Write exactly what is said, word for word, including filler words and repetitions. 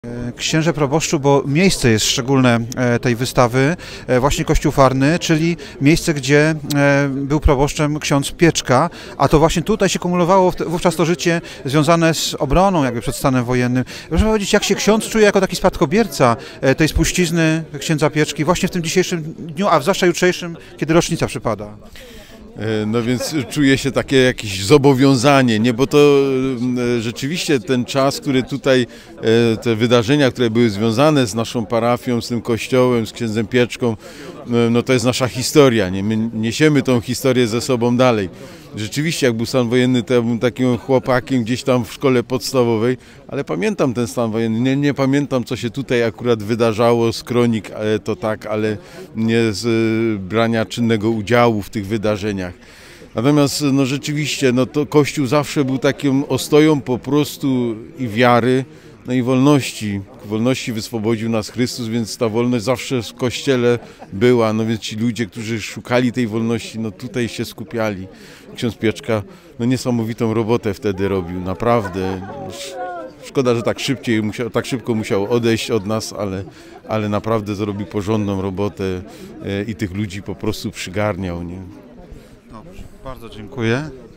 Księże proboszczu, bo miejsce jest szczególne tej wystawy, właśnie Kościół Farny, czyli miejsce, gdzie był proboszczem ksiądz Pieczka, a to właśnie tutaj się kumulowało wówczas to życie związane z obroną jakby przed stanem wojennym. Proszę powiedzieć, jak się ksiądz czuje jako taki spadkobierca tej spuścizny księdza Pieczki właśnie w tym dzisiejszym dniu, a zwłaszcza jutrzejszym, kiedy rocznica przypada? No więc czuję się takie jakieś zobowiązanie, nie, bo to rzeczywiście ten czas, który tutaj, te wydarzenia, które były związane z naszą parafią, z tym kościołem, z księdzem Pieczką, no to jest nasza historia, nie? My niesiemy tą historię ze sobą dalej. Rzeczywiście, jak był stan wojenny, to ja byłem takim chłopakiem gdzieś tam w szkole podstawowej, ale pamiętam ten stan wojenny. Nie, nie pamiętam, co się tutaj akurat wydarzało z kronik, to tak, ale nie z brania czynnego udziału w tych wydarzeniach. Natomiast no rzeczywiście, no to Kościół zawsze był taką ostoją po prostu i wiary, no i wolności. Wolności wyswobodził nas Chrystus, więc ta wolność zawsze w Kościele była. No więc ci ludzie, którzy szukali tej wolności, no tutaj się skupiali. Ksiądz Pieczka no niesamowitą robotę wtedy robił, naprawdę. Szkoda, że tak szybciej musiał, tak szybko musiał odejść od nas, ale, ale naprawdę zrobił porządną robotę i tych ludzi po prostu przygarniał. Nie? Dobrze, bardzo dziękuję.